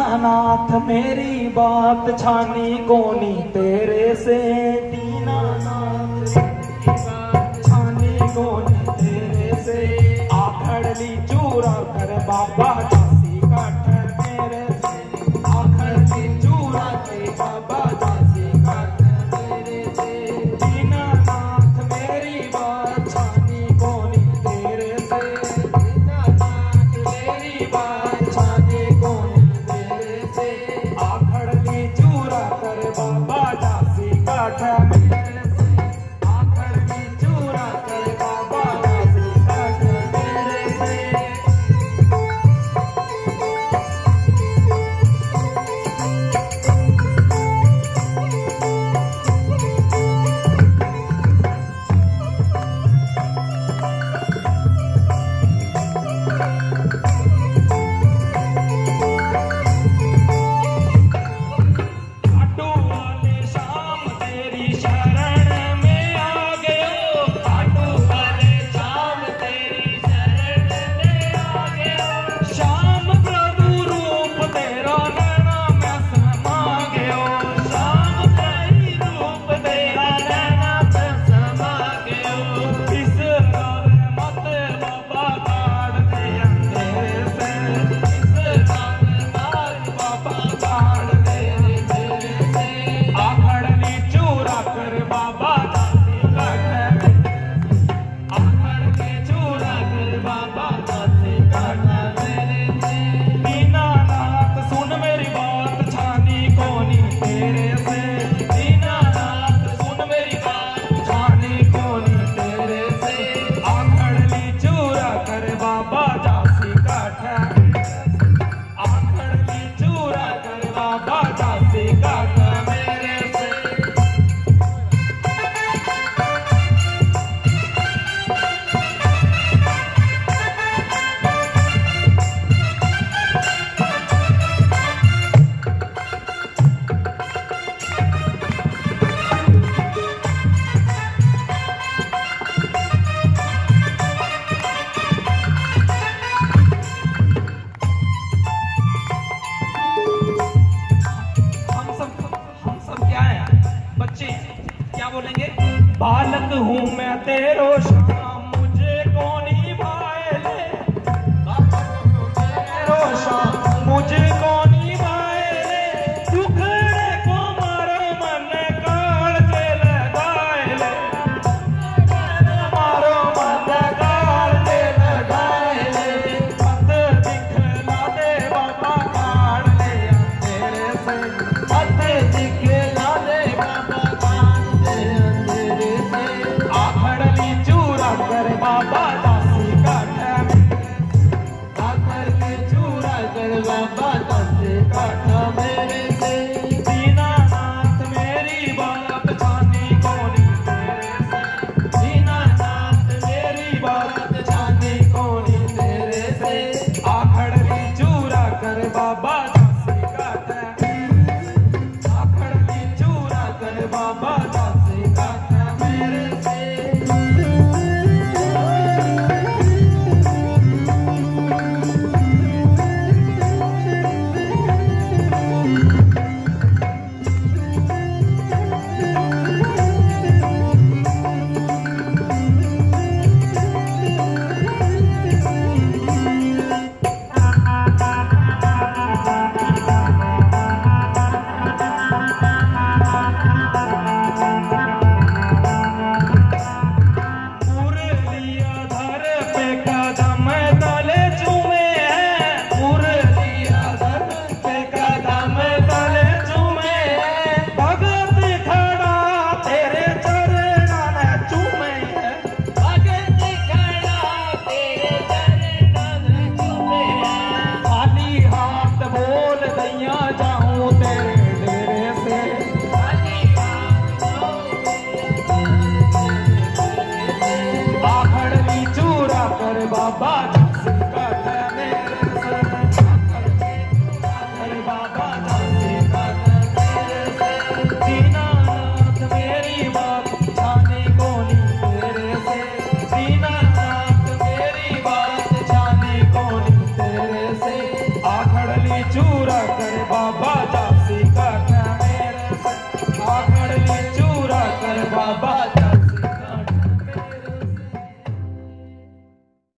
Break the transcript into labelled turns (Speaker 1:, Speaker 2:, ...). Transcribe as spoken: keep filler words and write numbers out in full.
Speaker 1: दीनानाथ मेरी बात छानी कोनी तेरे से, दीनानाथ मेरी बात छानी कोनी तेरे से, आखड़ली चूरा कर बाबा दासी काठ मेरे से, आखड़ली चूरा के बाबा दासी काठ मेरे से, दीनानाथ मेरी बात छानी कोनी तेरे से, दीनानाथ मेरी बात छानी कोनी तेरे से, आखड़ली चूरा कर बाबा दासी काठ मेरे से, आखड़ली चूरा कर बाबा दासी काठ मेरे से। काटू वाले शाम तेरी शरण में आ गयो, काटू वाले शाम तेरी शरण में आ गयो, श्याम प्रभु रूप तेरा नैना में समा गयो, श्याम तेरी रूप तेरा नैना में समा गयो, इस गावे मत बाबा काढ़ दे अंधेरे से, इस गावे मत बाबा काढ़ दे अंधेरे से, आखड़ली चूरा कर बाबा दासी काठ मेरे से, आखड़ली चूरा कर बाबा दासी काठ मेरे से, दीनानाथ सुन मेरी बात छानी कोनी तेरे से, दीनानाथ सुन मेरी बात छानी कोनी तेरे से, आखड़ली चूरा कर बाबा दासी काठ मेरे से, आखड़ली चूरा कर बाबा दासी काठ मेरे से। हम सब हम सब क्या हैं? बच्चे हैं। क्या बोलेंगे? बालक हूँ मैं तेरो श्याम मुझे कौन भाएले, तेरो श्याम मुझे कौन भाएले, दुखड़े को मारो मन काल से लगाएले, मारो मन काल से लगाएले, मत दिखला दे बाबा काढ़ ले अंधेरे से, मत दिखला दे बाबा काढ़ ले अंधेरे से, आखड़ली चूरा कर बाबा